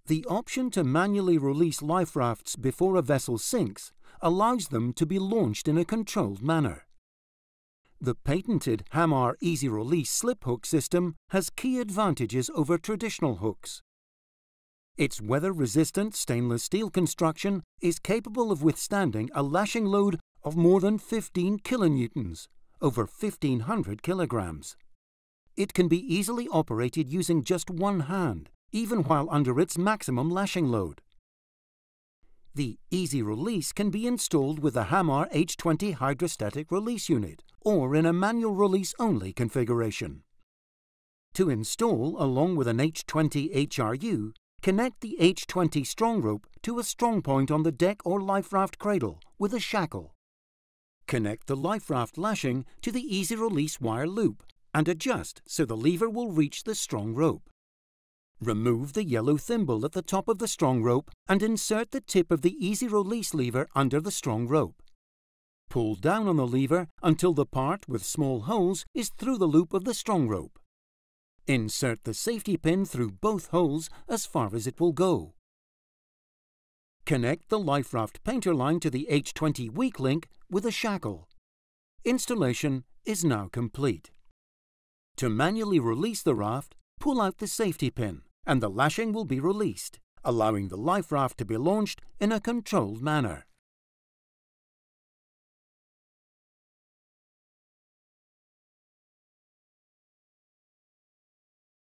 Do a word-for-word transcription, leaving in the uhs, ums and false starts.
The option to manually release life rafts before a vessel sinks allows them to be launched in a controlled manner. The patented Hammar easy-release slip hook system has key advantages over traditional hooks. Its weather-resistant stainless steel construction is capable of withstanding a lashing load of more than fifteen kilonewtons, over fifteen hundred kilograms. It can be easily operated using just one hand, even while under its maximum lashing load. The easy release can be installed with the Hammar H twenty hydrostatic release unit or in a manual release only configuration. To install along with an H twenty H R U, connect the H twenty strong rope to a strong point on the deck or life raft cradle with a shackle. Connect the life raft lashing to the easy release wire loop and adjust so the lever will reach the strong rope. Remove the yellow thimble at the top of the strong rope and insert the tip of the easy release lever under the strong rope. Pull down on the lever until the part with small holes is through the loop of the strong rope. Insert the safety pin through both holes as far as it will go. Connect the life raft painter line to the H twenty weak link with a shackle. Installation is now complete. To manually release the raft, pull out the safety pin and the lashing will be released, allowing the life raft to be launched in a controlled manner.